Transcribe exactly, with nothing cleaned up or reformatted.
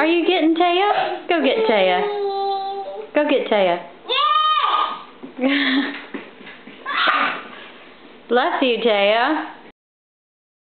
you getting Taya? Go get Taya. Go get Taya. Bless you, Taya.